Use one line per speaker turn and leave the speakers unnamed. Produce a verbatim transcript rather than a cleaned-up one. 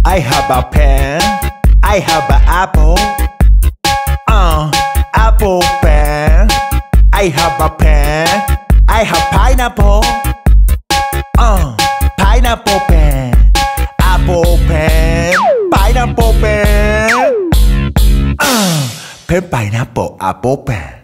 I have a pen. I have an apple. Uh, apple pen. I have a pen. I have pineapple. Uh, pineapple pen. Apple pen. Pineapple pen. Uh, pen pineapple apple pen.